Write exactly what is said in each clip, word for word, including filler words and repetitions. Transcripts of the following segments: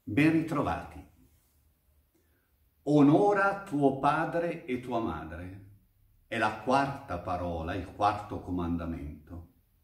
Ben ritrovati. Onora tuo padre e tua madre. È la quarta parola, il quarto comandamento.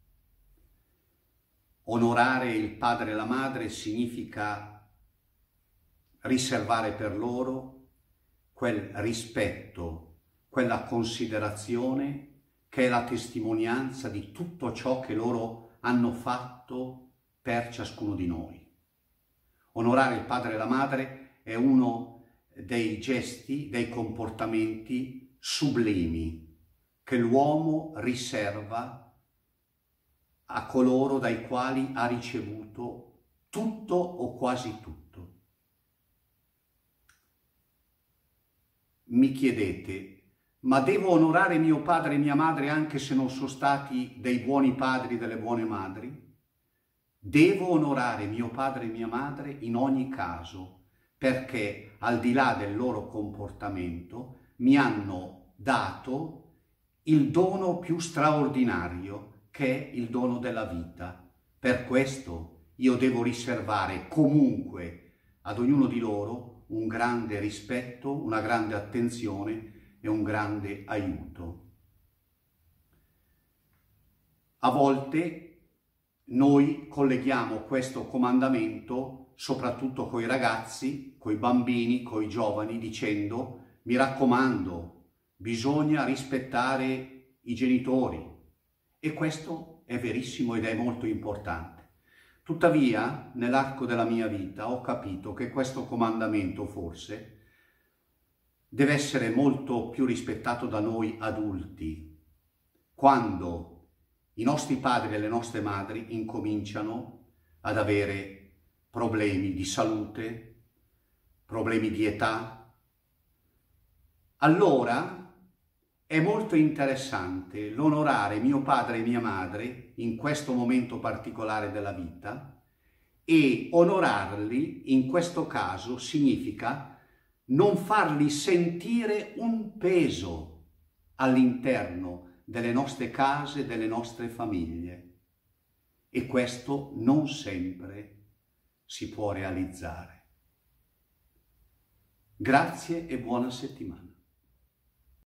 Onorare il padre e la madre significa riservare per loro quel rispetto, quella considerazione che è la testimonianza di tutto ciò che loro hanno fatto per ciascuno di noi. Onorare il padre e la madre è uno dei gesti, dei comportamenti sublimi che l'uomo riserva a coloro dai quali ha ricevuto tutto o quasi tutto. Mi chiedete, ma devo onorare mio padre e mia madre anche se non sono stati dei buoni padri e delle buone madri? Devo onorare mio padre e mia madre in ogni caso, perché al di là del loro comportamento mi hanno dato il dono più straordinario, che è il dono della vita. Per questo io devo riservare comunque ad ognuno di loro un grande rispetto, una grande attenzione e un grande aiuto. A volte noi colleghiamo questo comandamento soprattutto coi ragazzi, coi bambini, coi giovani, dicendo: mi raccomando, bisogna rispettare i genitori. E questo è verissimo ed è molto importante. Tuttavia, nell'arco della mia vita ho capito che questo comandamento forse deve essere molto più rispettato da noi adulti, quando i nostri padri e le nostre madri incominciano ad avere problemi di salute, problemi di età. Allora è molto interessante l'onorare mio padre e mia madre in questo momento particolare della vita, e onorarli in questo caso significa non farli sentire un peso all'interno delle nostre case, delle nostre famiglie. E questo non sempre si può realizzare. Grazie e buona settimana.